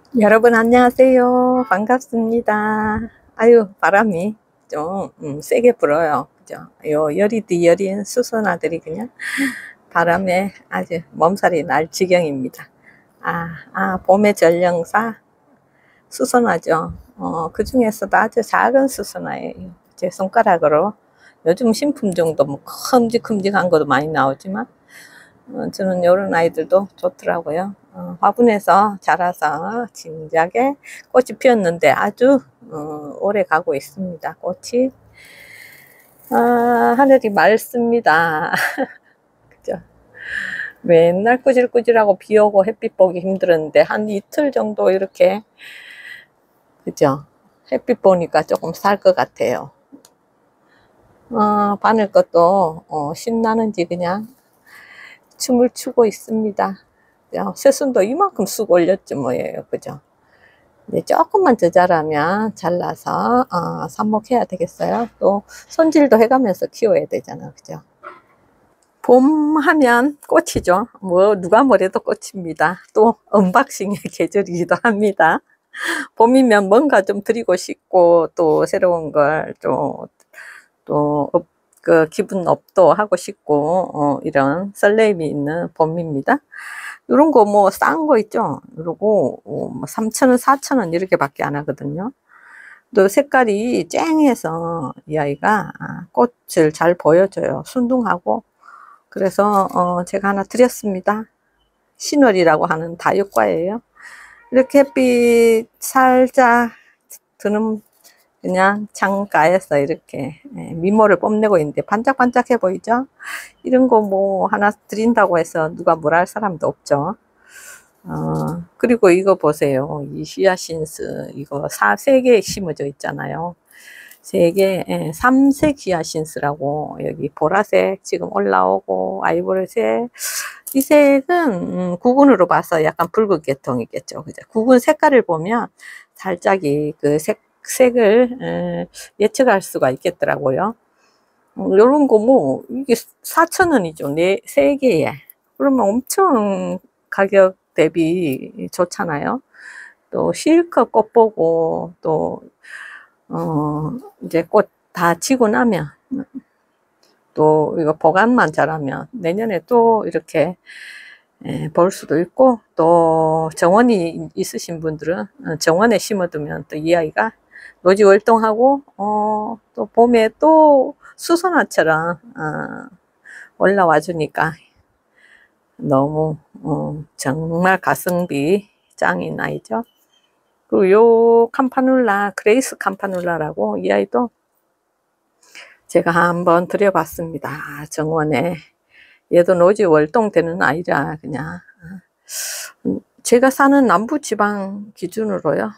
여러분 안녕하세요. 반갑습니다. 아유, 바람이 좀 세게 불어요. 그죠? 요 열이 여린 수선화들이 그냥 바람에 아주 몸살이 날 지경입니다. 봄의 전령사 수선화죠. 그중에서도 아주 작은 수선화예요. 제 손가락으로 요즘 신품종도 뭐 큼직큼직한 것도 많이 나오지만 저는 이런 아이들도 좋더라고요. 화분에서 자라서 진작에 꽃이 피었는데 아주 오래 가고 있습니다. 꽃이. 하늘이 맑습니다. 그죠? 맨날 꾸질꾸질하고 비 오고 햇빛 보기 힘들었는데 한 이틀 정도 이렇게, 그죠? 햇빛 보니까 조금 살 것 같아요. 바늘 것도 신나는지 그냥 춤을 추고 있습니다. 새순도 이만큼 쑥 올렸죠 뭐예요. 그죠? 이제 조금만 더 자라면 잘라서 삽목해야 되겠어요. 또 손질도 해가면서 키워야 되잖아. 그죠? 봄 하면 꽃이죠. 뭐 누가 뭐래도 꽃입니다. 또 언박싱의 계절이기도 합니다. 봄이면 뭔가 좀 드리고 싶고 또 새로운 걸 또 그 기분 업도 하고 싶고 이런 설렘이 있는 봄입니다. 이런 거 뭐 싼 거 있죠. 그리고 3,000원, 4,000원 이렇게 밖에 안 하거든요. 또 색깔이 쨍해서 이 아이가 꽃을 잘 보여줘요. 순둥하고. 그래서 제가 하나 드렸습니다. 신월이라고 하는 다육과예요. 이렇게 햇빛 살짝 드는 그냥 창가에서 이렇게 미모를 뽐내고 있는데 반짝반짝해 보이죠? 이런 거 뭐 하나 드린다고 해서 누가 뭐라 할 사람도 없죠. 그리고 이거 보세요. 이 히아신스 이거 3개 심어져 있잖아요. 3개, 3색 히아신스라고. 여기 보라색 지금 올라오고 아이보리색. 이 색은 구근으로 봐서 약간 붉은 계통이겠죠. 그죠? 구근 색깔을 보면 살짝이 그 색을 예측할 수가 있겠더라고요. 요런 거 뭐 이게 4,000원이죠. 3개에. 그러면 엄청 가격 대비 좋잖아요. 또 실컷 꽃 보고 또 이제 꽃 다 지고 나면 또 이거 보관만 잘하면 내년에 또 이렇게 볼 수도 있고, 또 정원이 있으신 분들은 정원에 심어두면 또 이 아이가 노지월동하고 또 봄에 또 수선화처럼 올라와 주니까 너무 정말 가성비 짱인 아이죠. 그리고 요 campanula, 그레이스 campanula라고 이 아이도 제가 한번 들여봤습니다. 정원에. 얘도 노지 월동되는 아이라 그냥 제가 사는 남부지방 기준으로요.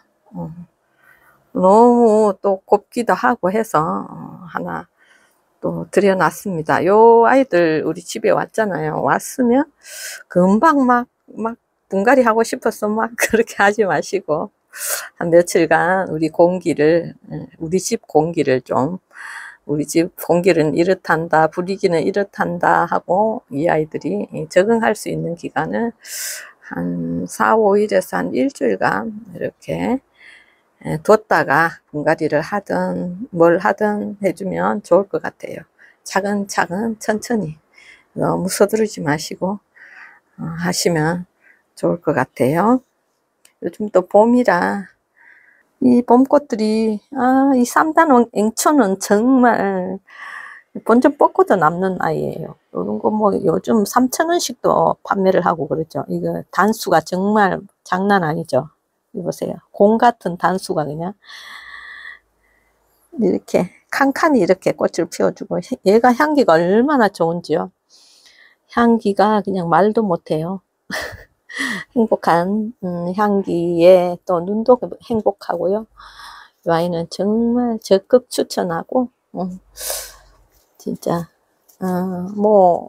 너무 또 곱기도 하고 해서 하나 또 들여놨습니다. 요 아이들 우리 집에 왔잖아요. 왔으면 금방 막 분갈이 하고 싶어서 막 그렇게 하지 마시고 한 며칠간 우리 집 공기를 좀, 우리 집 공기는 이렇단다, 분위기는 이렇단다 하고 이 아이들이 적응할 수 있는 기간을 한 4, 5일에서 한 일주일간 이렇게 뒀다가 분갈이를 하든 뭘 하든 해주면 좋을 것 같아요. 차근차근 천천히 너무 서두르지 마시고 하시면 좋을 것 같아요. 요즘 또 봄이라 이 봄꽃들이 이 3단 앵초는 정말 본전 뽑고도 남는 아이예요. 이런 거 뭐 요즘 3,000원씩도 판매를 하고 그러죠. 이거 단수가 정말 장난 아니죠. 이거 보세요. 공 같은 단수가 그냥 이렇게 칸칸이 이렇게 꽃을 피워주고, 얘가 향기가 얼마나 좋은지요. 향기가 그냥 말도 못해요. 행복한 향기에 또 눈도 행복하고요. 이 아이는 정말 적극 추천하고 진짜 뭐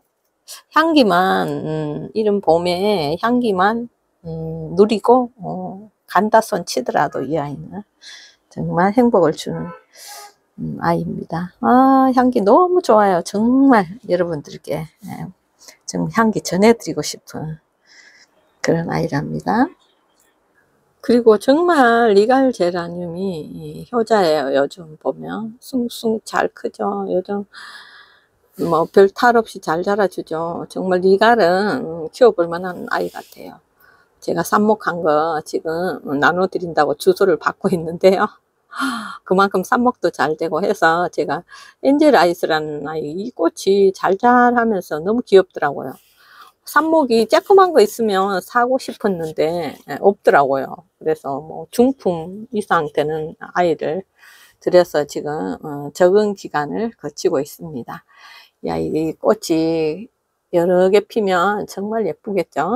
향기만 이른 봄에 향기만 누리고 간다 손 치더라도 이 아이는 정말 행복을 주는 아이입니다. 향기 너무 좋아요. 정말 여러분들께 좀 향기 전해드리고 싶은 그런 아이랍니다. 그리고 정말 리갈 제라늄이 효자예요. 요즘 보면 숭숭 잘 크죠. 요즘 뭐 별 탈 없이 잘 자라주죠. 정말 리갈은 키워볼 만한 아이 같아요. 제가 삽목한 거 지금 나눠드린다고 주소를 받고 있는데요. 그만큼 삽목도 잘 되고 해서 제가 엔젤 아이스라는 아이, 이 꽃이 잘 자라면서 너무 귀엽더라고요. 삽목이 쬐끄만 거 있으면 사고 싶었는데 없더라고요. 그래서 뭐 중품 이상 되는 아이를 들여서 지금 적응 기간을 거치고 있습니다. 야, 이 꽃이 여러 개 피면 정말 예쁘겠죠?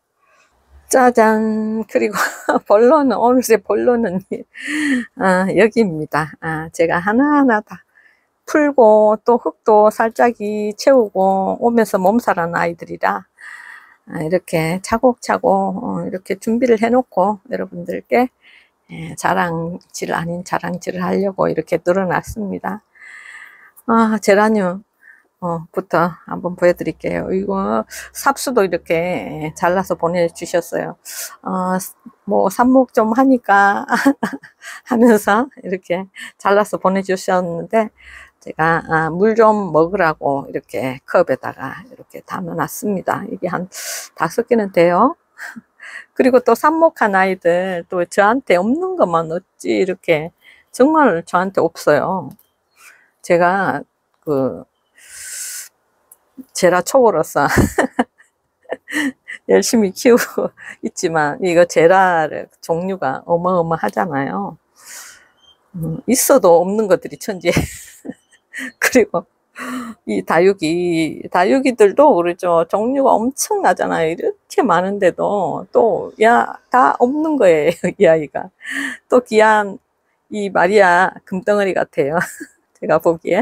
짜잔. 그리고 본론은, 오늘의 본론은 여기입니다. 제가 하나하나 다 풀고 또 흙도 살짝이 채우고 오면서 몸살한 아이들이라 이렇게 차곡차곡 이렇게 준비를 해 놓고 여러분들께 자랑질 아닌 자랑질을 하려고 이렇게 늘어놨습니다. 제라늄 부터 한번 보여드릴게요. 이거 삽수도 이렇게 잘라서 보내주셨어요. 뭐 삽목 좀 하니까 하면서 이렇게 잘라서 보내주셨는데 제가 물 좀 먹으라고 이렇게 컵에다가 이렇게 담아놨습니다. 이게 한 5개는 돼요. 그리고 또 삽목한 아이들 또 저한테 없는 것만 어찌 이렇게 정말 저한테 없어요. 제가 그 제라 초보로서 열심히 키우고 있지만 이거 제라 종류가 어마어마하잖아요. 있어도 없는 것들이 천지에. 그리고 이 다육이들도 그렇죠. 종류가 엄청나잖아요. 이렇게 많은데도 또 다 없는 거예요. 이 아이가 또 귀한 이 마리아 금덩어리 같아요. 제가 보기에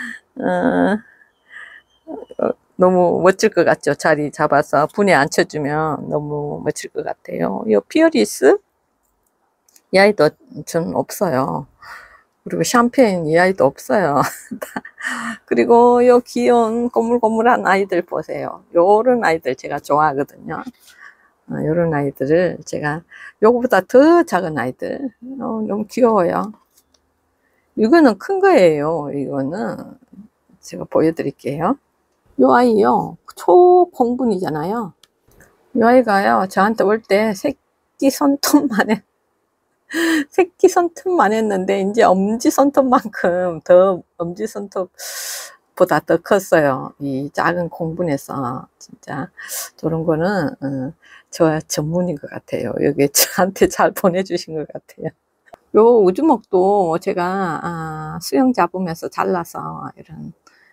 너무 멋질 것 같죠. 자리 잡아서 분에 앉혀주면 너무 멋질 것 같아요. 이 피어리스 이 아이도 전 없어요. 그리고 샴페인 이 아이도 없어요. 그리고 요 귀여운 꼬물꼬물한 아이들 보세요. 요런 아이들 제가 좋아하거든요. 요런 아이들을 제가 요거보다 더 작은 아이들 너무 귀여워요. 이거는 큰 거예요. 이거는 제가 보여드릴게요. 요 아이요 초콩분이잖아요. 요 아이가요 저한테 올 때 새끼 손톱만 했는데 이제 엄지손톱만큼 더 엄지손톱보다 더 컸어요. 이 작은 콩분에서 진짜 저런 거는 저 전문인 것 같아요. 여기 저한테 잘 보내주신 것 같아요. 요 우주목도 제가 수영 잡으면서 잘라서 이런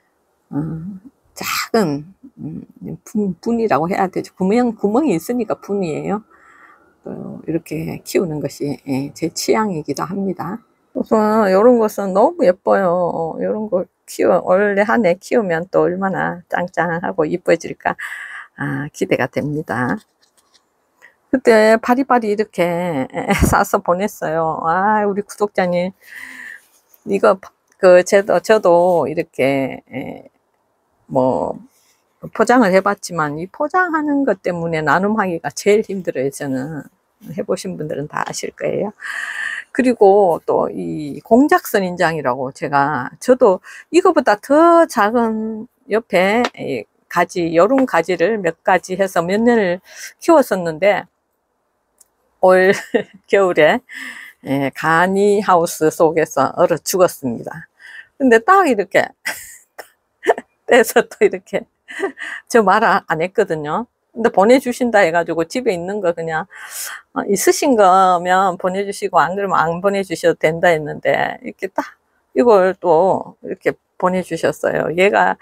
작은 분이라고 해야 되죠. 구멍이 있으니까 분이에요. 이렇게 키우는 것이 제 취향이기도 합니다. 우선 이런 것은 너무 예뻐요. 이런 거 원래 한 해 키우면 또 얼마나 짱짱하고 이뻐질까 기대가 됩니다. 그때 바리바리 이렇게 싸서 보냈어요. 우리 구독자님 이거 저도 이렇게 뭐 포장을 해봤지만 이 포장하는 것 때문에 나눔하기가 제일 힘들어요. 저는 해보신 분들은 다 아실 거예요. 그리고 또 이 공작선 인장이라고 저도 이거보다 더 작은 옆에 가지 여름 가지를 몇 가지 해서 몇 년을 키웠었는데 올 겨울에 가니하우스 속에서 얼어 죽었습니다. 근데 딱 이렇게 떼서 또 이렇게 저 말 안 했거든요. 근데 보내주신다 해가지고 집에 있는 거 그냥 있으신 거면 보내주시고 안 그러면 안 보내주셔도 된다 했는데 이렇게 딱 이걸 또 이렇게 보내주셨어요. 얘가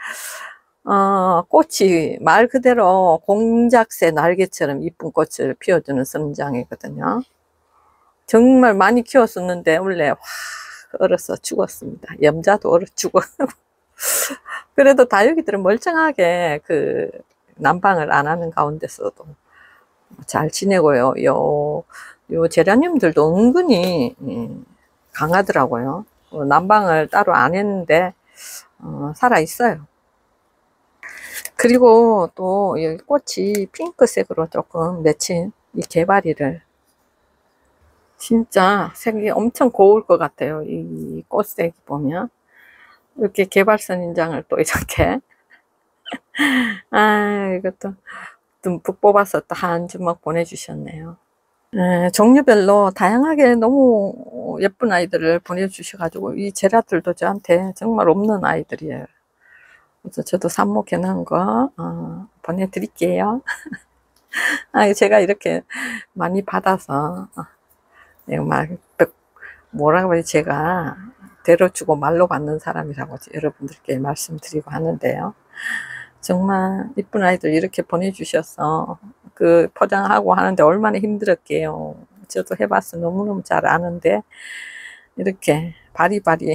꽃이 말 그대로 공작새 날개처럼 이쁜 꽃을 피워주는 선장이거든요. 정말 많이 키웠었는데 원래 확 얼어서 죽었습니다. 염자도 얼어 죽어. 그래도 다육이들은 멀쩡하게 난방을 안 하는 가운데서도 잘 지내고요. 요 제라늄들도 은근히 강하더라고요. 난방을 따로 안 했는데 살아 있어요. 그리고 또 이 꽃이 핑크색으로 조금 맺힌 이 개바리를 진짜 색이 엄청 고울 것 같아요. 이 꽃색이 보면. 이렇게 개발선인장을 또 이렇게. 아, 이것도 듬뿍 뽑아서 또 한 주먹 보내주셨네요. 종류별로 다양하게 너무 예쁜 아이들을 보내주셔가지고, 이 제라툴도 저한테 정말 없는 아이들이에요. 그래서 저도 삽목해 놓은 거, 보내드릴게요. 제가 이렇게 많이 받아서, 막, 뭐라고 해야 제가 대로주고 말로 받는 사람이라고 여러분들께 말씀드리고 하는데요. 정말 이쁜 아이들 이렇게 보내주셔서 그 포장하고 하는데 얼마나 힘들었게요. 저도 해봐서 너무너무 잘 아는데 이렇게 바리바리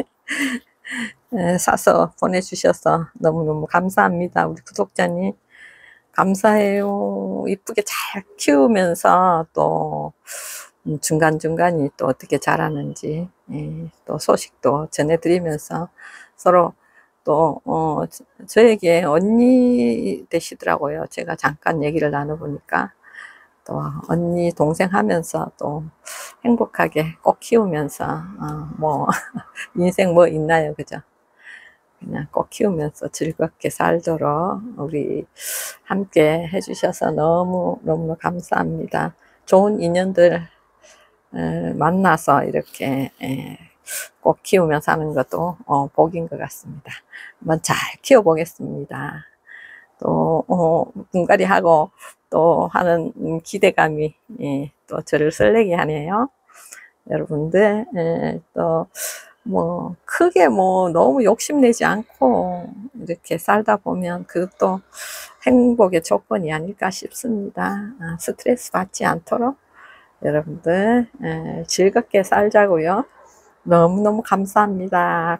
사서 보내주셔서 너무너무 감사합니다. 우리 구독자님 감사해요. 이쁘게 잘 키우면서 또 중간중간이 또 어떻게 자라는지 또 소식도 전해드리면서 서로 또 저에게 언니 되시더라고요. 제가 잠깐 얘기를 나눠보니까 또 언니 동생 하면서 또 행복하게 꼭 키우면서 뭐 인생 뭐 있나요, 그죠? 그냥 꼭 키우면서 즐겁게 살도록 우리 함께 해주셔서 너무 감사합니다. 좋은 인연들 만나서 이렇게 꼭 키우면서 하는 것도 복인 것 같습니다. 한번 잘 키워보겠습니다. 또 분갈이 하고 또 하는 기대감이 또 저를 설레게 하네요. 여러분들 또 뭐 크게 뭐 너무 욕심내지 않고 이렇게 살다 보면 그것도 행복의 조건이 아닐까 싶습니다. 스트레스 받지 않도록 여러분들 즐겁게 살자고요. 너무너무 감사합니다.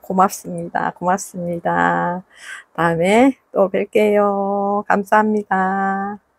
고맙습니다. 다음에 또 뵐게요. 감사합니다.